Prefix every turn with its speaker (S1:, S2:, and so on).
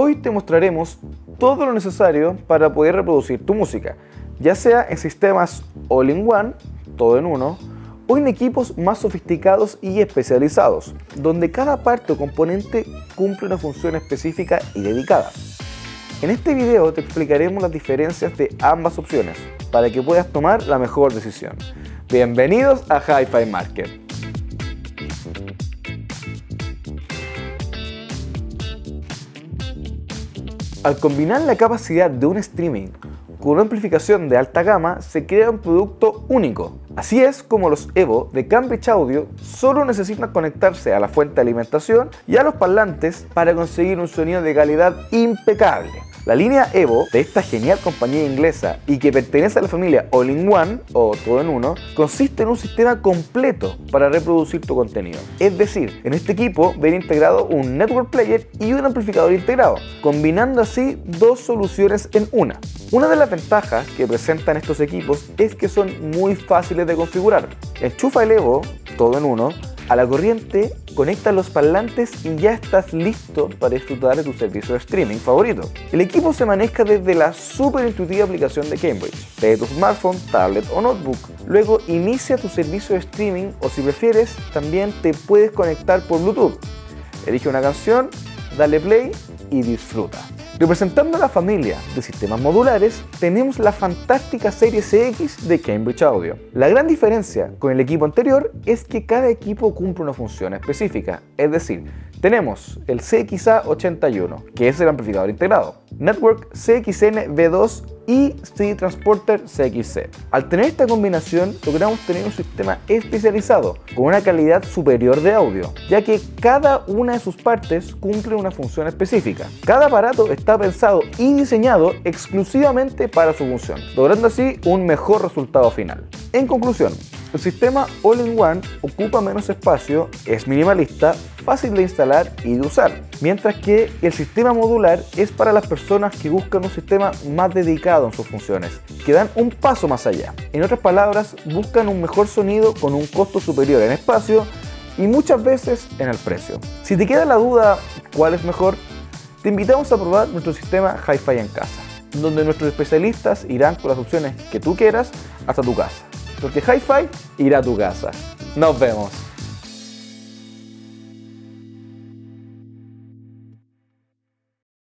S1: Hoy te mostraremos todo lo necesario para poder reproducir tu música, ya sea en sistemas all-in-one, todo en uno, o en equipos más sofisticados y especializados, donde cada parte o componente cumple una función específica y dedicada. En este video te explicaremos las diferencias de ambas opciones, para que puedas tomar la mejor decisión. Bienvenidos a Hi-Fi Market. Al combinar la capacidad de un streaming con una amplificación de alta gama, se crea un producto único. Así es como los Evo de Cambridge Audio solo necesitan conectarse a la fuente de alimentación y a los parlantes para conseguir un sonido de calidad impecable. La línea Evo de esta genial compañía inglesa y que pertenece a la familia All-in-One o todo en uno, consiste en un sistema completo para reproducir tu contenido. Es decir, en este equipo viene integrado un network player y un amplificador integrado, combinando así dos soluciones en una. Una de las ventajas que presentan estos equipos es que son muy fáciles de configurar. Enchufa el Evo, todo en uno, a la corriente, conecta los parlantes y ya estás listo para disfrutar de tu servicio de streaming favorito. El equipo se maneja desde la súper intuitiva aplicación de Cambridge, desde tu smartphone, tablet o notebook. Luego inicia tu servicio de streaming o si prefieres, también te puedes conectar por Bluetooth. Elige una canción, dale play y disfruta. Representando a la familia de sistemas modulares, tenemos la fantástica serie CX de Cambridge Audio. La gran diferencia con el equipo anterior es que cada equipo cumple una función específica, es decir, tenemos el CXA81, que es el amplificador integrado, Network CXN V2 y CD Transporter CXC. Al tener esta combinación, logramos tener un sistema especializado con una calidad superior de audio, ya que cada una de sus partes cumple una función específica. Cada aparato está pensado y diseñado exclusivamente para su función, logrando así un mejor resultado final. En conclusión, el sistema All-in-One ocupa menos espacio, es minimalista, fácil de instalar y de usar, mientras que el sistema modular es para las personas que buscan un sistema más dedicado en sus funciones, que dan un paso más allá. En otras palabras, buscan un mejor sonido con un costo superior en espacio y muchas veces en el precio. Si te queda la duda cuál es mejor, te invitamos a probar nuestro sistema Hi-Fi en casa, donde nuestros especialistas irán con las opciones que tú quieras hasta tu casa. Porque Hi-Fi irá a tu casa. Nos vemos.